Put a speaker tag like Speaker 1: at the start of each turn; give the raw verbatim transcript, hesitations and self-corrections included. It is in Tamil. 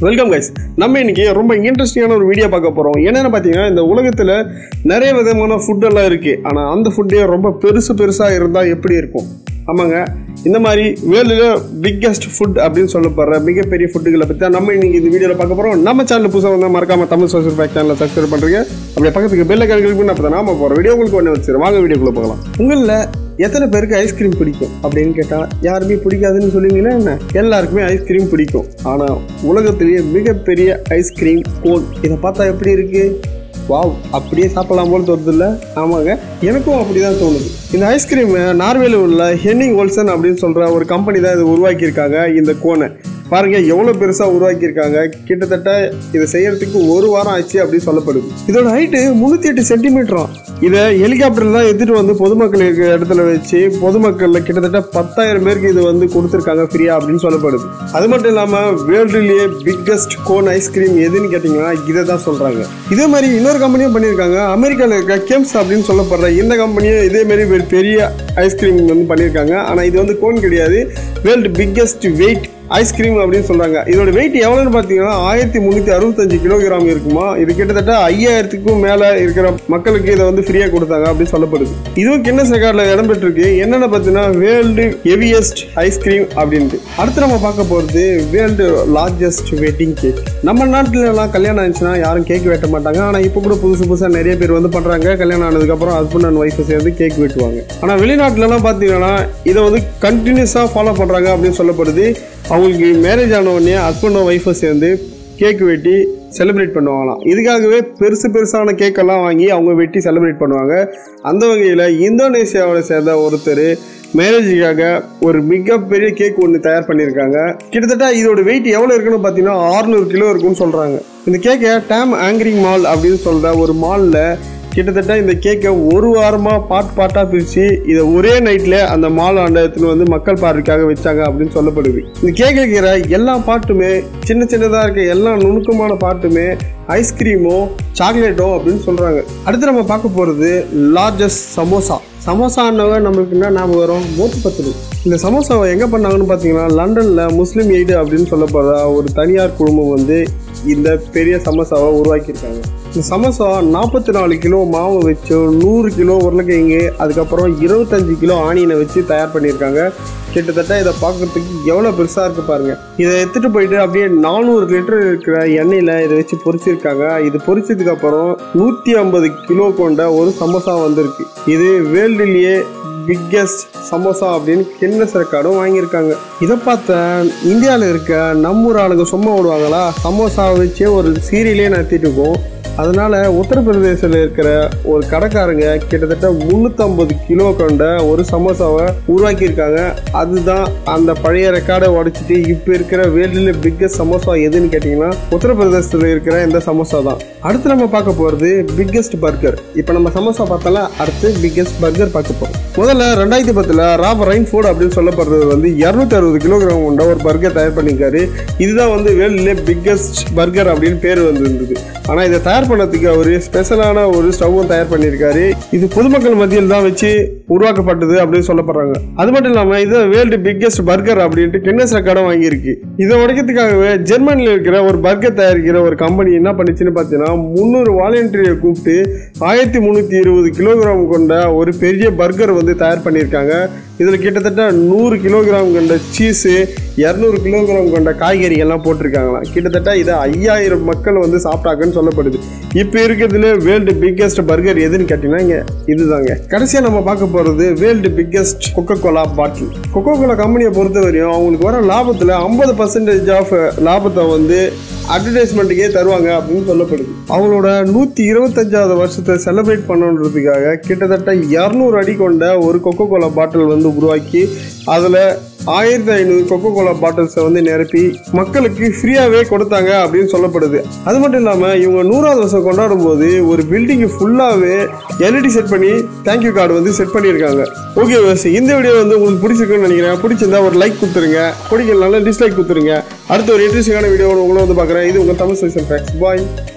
Speaker 1: Welcome guys. நம்ம இன்னைக்கு ரொம்ப இன்ட்ரெஸ்டிங்கான ஒரு வீடியோ பார்க்க போகிறோம். என்னென்னு பார்த்தீங்கன்னா, இந்த உலகத்தில் நிறைய விதமான ஃபுட்டெல்லாம் இருக்குது. ஆனால் அந்த ஃபுட்டே ரொம்ப பெருசு பெருசாக இருந்தால் எப்படி இருக்கும்? ஆமாங்க, இந்த மாதிரி வேர்ல்டில் பிக்கெஸ்ட் ஃபுட் அப்படின்னு சொல்லப்படுற மிகப்பெரிய ஃபுட்டுகளை பற்றி தான் நம்ம இன்னைக்கு இந்த வீடியோவில் பார்க்க போகிறோம். நம்ம சேனல் புதுசாக வந்தால் மறக்காம தமிழ் சோஷியல் ஃபேக்ட் சேனலை சப்ஸ்கிரைப் பண்ணுறீங்க. அப்படியே பக்கத்துக்கு பெல்ல கணக்கு அப்போ தான் நாம போகிற வீடியோ உங்களுக்கு ஒன்று வச்சுருவோம். வாங்க வீடியோக்குள்ளே போகலாம். உங்களில் எத்தனை பேருக்கு ஐஸ்கிரீம் பிடிக்கும் அப்படின்னு கேட்டால் யாருமே பிடிக்காதுன்னு சொல்லுவீங்கன்னா என்ன? எல்லாருக்குமே ஐஸ்கிரீம் பிடிக்கும். ஆனால் உலகத்திலேயே மிகப்பெரிய ஐஸ்கிரீம் கோன் இதை பார்த்தா எப்படி இருக்குது? வாவ், அப்படியே சாப்பிடலாம் போல தோணுது இல்லை? ஆமாங்க, எனக்கும் அப்படி தான் தோணுது. இந்த ஐஸ்கிரீம் நார்வேல உள்ள ஹென்னிங் ஓல்சன் அப்படின்னு சொல்கிற ஒரு கம்பெனி தான் இதை உருவாக்கியிருக்காங்க. இந்த கோனை பாருங்க, எவ்வளோ பெருசாக உருவாக்கியிருக்காங்க. கிட்டத்தட்ட இதை செய்யறதுக்கு ஒரு வாரம் ஆச்சு அப்படின்னு சொல்லப்படுது. இதோட ஹைட்டு முந்நூற்றி எட்டு சென்டிமீட்டரும். இதை ஹெலிகாப்டர் தான் எடுத்துகிட்டு வந்து பொதுமக்கள் இருக்கிற இடத்துல வச்சு பொதுமக்களில் கிட்டத்தட்ட பத்தாயிரம் பேருக்கு இது வந்து கொடுத்துருக்காங்க ஃப்ரீயா அப்படின்னு சொல்லப்படுது. அது மட்டும் இல்லாமல் வேர்ல்டுலேயே பிக்கஸ்ட் கோன் ஐஸ்கிரீம் எதுன்னு கேட்டிங்கன்னா இதை தான் சொல்கிறாங்க. இதே மாதிரி இன்னொரு கம்பெனியும் பண்ணியிருக்காங்க. அமெரிக்காவில் இருக்க கெம்ஸ் அப்படின்னு சொல்லப்படுற இந்த கம்பெனியும் இதே மாதிரி ஒரு பெரிய ஐஸ்கிரீம் வந்து பண்ணியிருக்காங்க. ஆனால் இது வந்து கோன் கிடையாது, வேர்ல்டு பிக்கஸ்ட் வெயிட் ஐஸ்கிரீம் அப்படின்னு சொல்றாங்க. இதோட வெயிட் எவ்வளோன்னு பார்த்தீங்கன்னா ஆயிரத்தி முந்நூற்றி அறுபத்தஞ்சு கிலோகிராம் இருக்குமா. இது கிட்டத்தட்ட ஐயாயிரத்துக்கும் மேலே இருக்கிற மக்களுக்கு இதை வந்து ஃப்ரீயாக கொடுத்தாங்க அப்படின்னு சொல்லப்படுது. இதுவும் கின்னஸ் ரெக்கார்டில் இடம்பெற்றிருக்கு. என்னென்ன பார்த்தீங்கன்னா வேர்ல்டு ஹெவியஸ்ட் ஐஸ்கிரீம் அப்படின்ட்டு. அடுத்து நம்ம பார்க்க போகிறது வேர்ல்டு லார்ஜஸ்ட் வெட்டிங் கேக். நம்ம நாட்டில் எல்லாம் கல்யாணம் ஆச்சுன்னா யாரும் கேக் வெட்ட மாட்டாங்க. ஆனால் இப்போ கூட புதுசு புதுசாக நிறைய பேர் வந்து பண்ணுறாங்க. கல்யாணம் ஆனதுக்கப்புறம் ஹஸ்பண்ட் அண்ட் ஒய்ஃபை சேர்ந்து கேக் வெட்டுவாங்க. ஆனால் வெளிநாட்டிலலாம் பார்த்தீங்கன்னா இதை வந்து கண்டினியூஸாக ஃபாலோ பண்ணுறாங்க அப்படின்னு சொல்லப்படுது. அவங்களுக்கு மேரேஜ் ஆன உடனே ஹஸ்பண்டும் ஒய்ஃபை சேர்ந்து கேக் வெட்டி செலிப்ரேட் பண்ணுவாங்களாம். இதுக்காகவே பெருசு பெருசான கேக்கெல்லாம் வாங்கி அவங்க வெட்டி செலிப்ரேட் பண்ணுவாங்க. அந்த வகையில் இந்தோனேஷியாவோட சேர்ந்த ஒருத்தர் மேரேஜுக்காக ஒரு மிகப்பெரிய கேக் ஒன்று தயார் பண்ணியிருக்காங்க. கிட்டத்தட்ட இதோட வெயிட் எவ்வளோ இருக்குன்னு பார்த்தீங்கன்னா அறுநூறு கிலோ இருக்குன்னு சொல்கிறாங்க. இந்த கேக்கை டேம் ஆங்கரிங் மால் அப்படின்னு சொல்கிற ஒரு மாலில் கிட்டத்தட்ட இந்த கேக்கை ஒரு வாரமாக பாட் பாட்டாக பிரித்து இதை ஒரே நைட்டில் அந்த மால் ஆண்டத்தில் வந்து மக்கள் பார்வைக்காக வச்சாங்க அப்படின்னு சொல்லப்படுது. இந்த கேக் இருக்கிற எல்லா பாட்டுமே சின்ன சின்னதாக இருக்க எல்லா நுணுக்கமான பாட்டுமே ஐஸ்கிரீமோ சாக்லேட்டோ அப்படின்னு சொல்கிறாங்க. அடுத்து நம்ம பார்க்க போகிறது லார்ஜஸ்ட் சமோசா. சமோசான்னவ நம்மளுக்கு என்ன ஞாபகம் வரும்? மோத்து பத்து. இந்த சமோசாவை எங்கே பண்ணாங்கன்னு பார்த்தீங்கன்னா லண்டனில் முஸ்லீம் எய்டு அப்படின்னு சொல்லப்படுற ஒரு தனியார் குழுமம் வந்து இந்த பெரிய சமோசாவை உருவாக்கியிருக்காங்க. இந்த சமோசா நாற்பத்தி நாலு கிலோ மாவு வச்சு நூறு கிலோ உருளைக்கிழங்கு அதுக்கப்புறம் இருபத்தஞ்சு கிலோ ஆனியனை வச்சு தயார் பண்ணியிருக்காங்க. கிட்டத்தட்ட இதை பார்க்கறதுக்கு எவ்வளோ பெருசாக இருக்குது பாருங்கள். இதை எடுத்துகிட்டு போயிட்டு அப்படியே நானூறு லிட்டர் இருக்கிற எண்ணெயில் இதை வச்சு பொரிச்சிருக்காங்க. இது பொரிச்சதுக்கப்புறம் நூற்றி ஐம்பது கிலோ கொண்ட ஒரு சமோசா வந்திருக்கு. இது வேர்ல்டுலேயே பிக்கெஸ்ட் சமோசா அப்படின்னு கின்னஸ் ரெக்கார்டும் வாங்கியிருக்காங்க. இதை பார்த்த இந்தியாவில் இருக்க நம்ம ஊர் ஆளுங்க சும்மா விடுவாங்களா? சமோசா வச்சே ஒரு சீரியலே நடத்திட்டு இருக்கோம். அதனால் உத்தரப்பிரதேசத்தில் இருக்கிற ஒரு கடைக்காரங்க கிட்டத்தட்ட முந்நூற்றம்பது கிலோ கொண்ட ஒரு சமோசாவை உருவாக்கியிருக்காங்க. அதுதான் அந்த பழைய ரெக்கார்டை உடைச்சிட்டு இப்போ இருக்கிற வேர்ல்டில் பிக்கஸ்ட் சமோசா எதுன்னு கேட்டிங்கன்னா உத்தரப்பிரதேசத்தில் இருக்கிற இந்த சமோசா தான். அடுத்து நம்ம பார்க்க போகிறது பிக்கஸ்ட் பர்கர். இப்போ நம்ம சமோசா பார்த்தால அடுத்து பிக்கஸ்ட் பர்கர் பார்க்க போகிறோம். முதல்ல ரெண்டாயிரத்தி பத்தில் ராப் ரெயின்ஃபோர்ட் அப்படின்னு சொல்லப்படுறது வந்து இரநூத்தி அறுபது கிலோகிராம் கொண்ட ஒரு பர்கர் தயார் பண்ணியிருக்காரு. இதுதான் வந்து வேர்ல்டிலே பிக்கஸ்ட் பர்கர் அப்படின்னு பேர் வந்துருந்தது. ஆனால் இதை தயார் பண்ணதுக்கு அவர் ஸ்பெஷலான ஒரு ஸ்டவ்வும் தயார் பண்ணியிருக்காரு. இது பொதுமக்கள் மத்தியில் தான் வச்சு உருவாக்கப்பட்டது அப்படின்னு சொல்லப்படுறாங்க. அது மட்டும் இல்லாமல் இது வேர்ல்டு பிக்கஸ்ட் பர்கர் அப்படின்ட்டு கின்னஸ் ரெக்கார்டும் வாங்கியிருக்கு. இதை உடைக்கிறதுக்காகவே ஜெர்மனியில் இருக்கிற ஒரு பர்கர் தயாரிக்கிற ஒரு கம்பெனி என்ன பண்ணிச்சுன்னு பார்த்தீங்கன்னா முந்நூறு வாலண்டியரை கூப்பிட்டு ஆயிரத்தி முந்நூற்றி இருபது கிலோகிராம் கொண்ட ஒரு பெரிய பர்கர் வந்து தயார் பண்ணியிருக்காங்க. இதில் கிட்டத்தட்ட நூறு கிலோகிராம் கொண்ட சீஸு இரநூறு கிலோகிராம் கொண்ட காய்கறிகள்லாம் போட்டிருக்காங்களாம். கிட்டத்தட்ட இதை ஐயாயிரம் மக்கள் வந்து சாப்பிட்டாங்கன்னு சொல்லப்படுது. இப்போ இருக்கிறதுல வேர்ல்டு பிக்கஸ்ட் பர்கர் எதுன்னு கேட்டிங்கன்னா இங்கே இதுதாங்க. கடைசியாக நம்ம பார்க்க போகிறது world biggest Coca Cola bottle. Coca Cola கம்பெனியை பொறுத்த வரையும் அவங்களுக்கு வர லாபத்தில் ஐம்பது பர்சன்டேஜ் ஆஃப் லாபத்தை வந்து அட்வர்டைஸ்மெண்ட்டுக்கே தருவாங்க அப்படின்னு சொல்லப்படுது. அவங்களோட நூற்றி இருபத்தஞ்சாவது வருஷத்தை செலிப்ரேட் பண்ணுன்றதுக்காக கிட்டத்தட்ட இரநூறு அடி கொண்ட ஒரு கொக்கோ கோலா பாட்டில் வந்து உருவாக்கி அதில் ஆயிரத்தி ஐநூறு கொக்கோ கோலா பாட்டில்ஸை வந்து நிரப்பி மக்களுக்கு ஃப்ரீயாகவே கொடுத்தாங்க அப்படின்னு சொல்லப்படுது. அது மட்டும் இல்லாமல் இவங்க நூறாவது வருஷம் கொண்டாடும் போது ஒரு பில்டிங்கு ஃபுல்லாகவே எல்இடி செட் பண்ணி தேங்க்யூ கார்டு வந்து செட் பண்ணியிருக்காங்க. ஓகே வர்ஸ், இந்த வீடியோ வந்து உங்களுக்கு பிடிச்சிருக்குன்னு நினைக்கிறேன். பிடிச்சிருந்தா ஒரு லைக் கொடுத்துருங்க, பிடிக்கலனால டிஸ்லைக் கொடுத்துருங்க. அடுத்த ஒரு இன்ட்ரெஸ்டிங்கான வீடியோ உங்களை வந்து பார்க்குறேன். இது உங்கள் தமிழ் சோஷியல் ஃபேக்ட்ஸ். பாய்.